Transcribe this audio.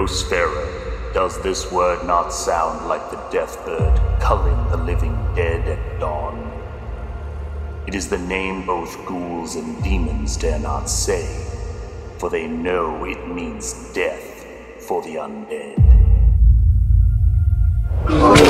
Nosfero, does this word not sound like the death bird culling the living dead at dawn? It is the name both ghouls and demons dare not say, for they know it means death for the undead.